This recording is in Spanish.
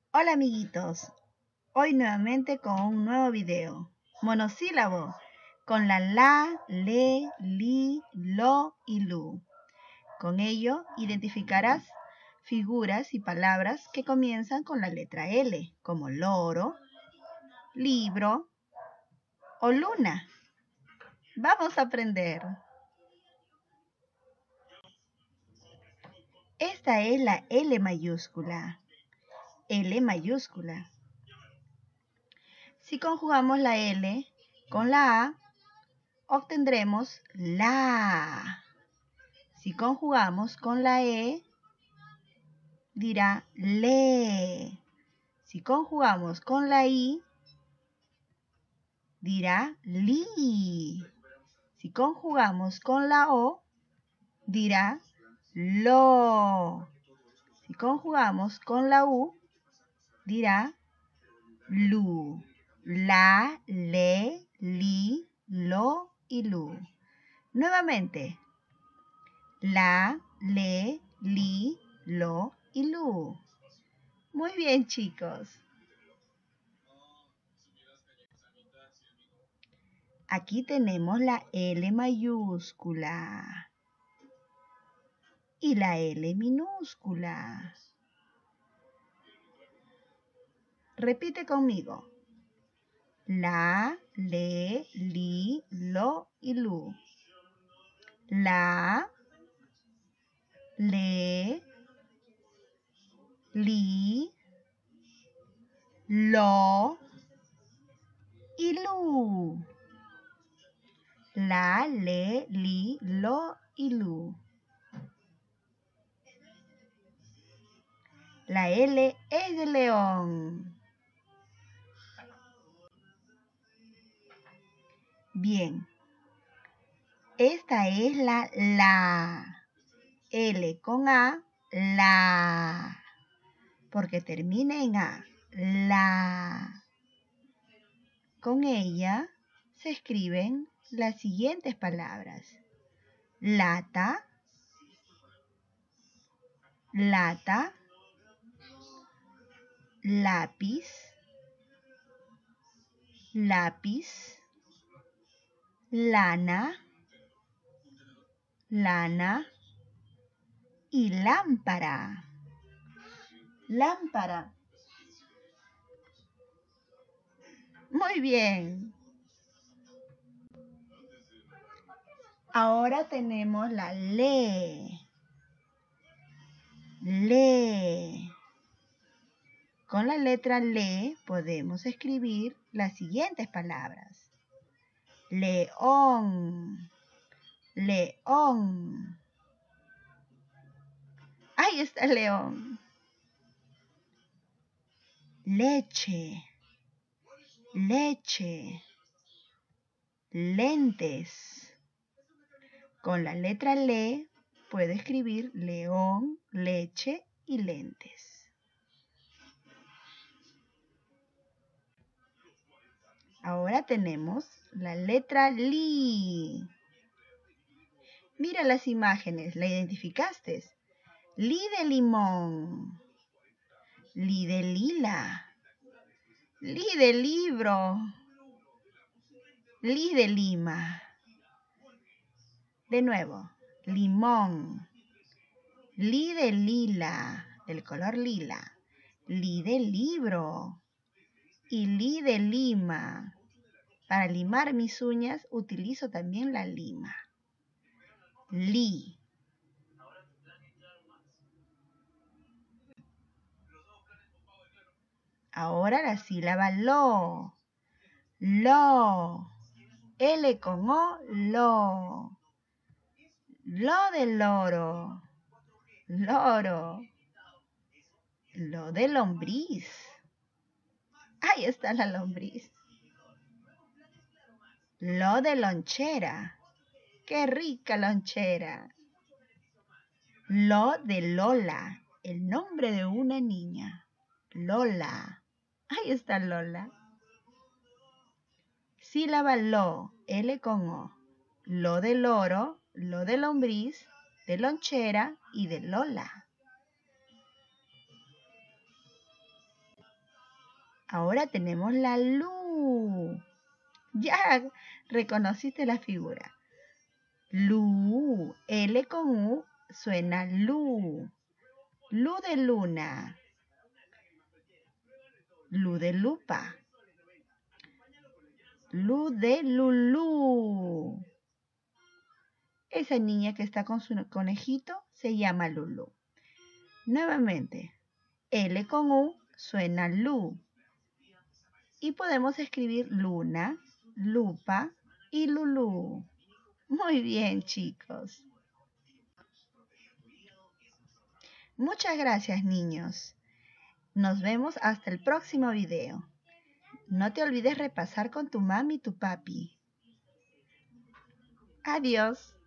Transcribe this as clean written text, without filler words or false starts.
Hola amiguitos, hoy nuevamente con un nuevo video, monosílabo, con la le, li, lo y lu. Con ello identificarás figuras y palabras que comienzan con la letra L, como loro, libro o luna. Vamos a aprender. Esta es la L mayúscula. L mayúscula. Si conjugamos la L con la A, obtendremos la. Si conjugamos con la E, dirá le. Si conjugamos con la I, dirá li. Si conjugamos con la O, dirá lo. Si conjugamos con la U, dirá lu. La, le, li, lo y lu. Nuevamente. La, le, li, lo y lu. Muy bien, chicos. Aquí tenemos la L mayúscula y la L minúscula. Repite conmigo. La, le, li, lo y lu. La, le, li, lo y lu. La, le, li, lo y lu. La L es de león. Bien. Esta es la. L con A, la. Porque termina en A. La. Con ella se escriben las siguientes palabras. Lata, lata, lápiz, lápiz, lana, lana y lámpara. Lámpara. Muy bien. Ahora tenemos la le. Le. Con la letra le podemos escribir las siguientes palabras. León, león. Ahí está el león. Leche, leche. Lentes. Con la letra le puedo escribir león, leche y lentes. Ahora tenemos la letra li. Mira las imágenes, ¿la identificaste? Li de limón, li de lila, li de libro, li de lima. De nuevo, limón, li de lila, del color lila, li de libro y li de lima. Para limar mis uñas utilizo también la lima. Li. Ahora la sílaba lo. Lo. L con O, lo. Lo de loro. Loro. Lo de lombriz. Ahí está la lombriz. Lo de lonchera. ¡Qué rica lonchera! Lo de Lola. El nombre de una niña. Lola. Ahí está Lola. Sílaba lo, L con O. Lo de loro, lo de lombriz, de lonchera y de Lola. Ahora tenemos la Lu. Ya reconociste la figura. Lu. L con U suena Lu. Lu de luna. Lu de lupa. Lu de Lulú. Esa niña que está con su conejito se llama Lulú. Nuevamente, L con U suena Lu. Y podemos escribir luna, lupa y Lulú. Muy bien, chicos. Muchas gracias, niños. Nos vemos hasta el próximo video. No te olvides repasar con tu mami y tu papi. Adiós.